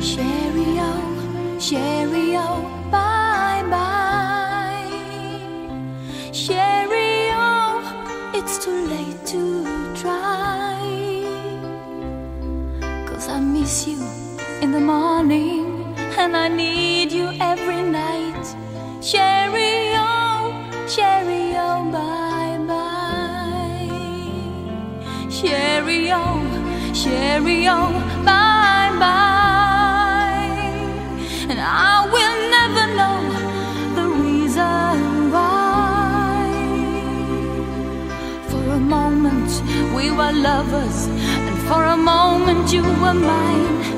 Cheerio, cheerio, bye bye. Cheerio, it's too late to try. 'Cause I miss you in the morning and I need you every night. Cheerio, cheerio, bye bye. Cheerio, cheerio, bye bye. And I will never know the reason why. For a moment we were lovers, and for a moment you were mine.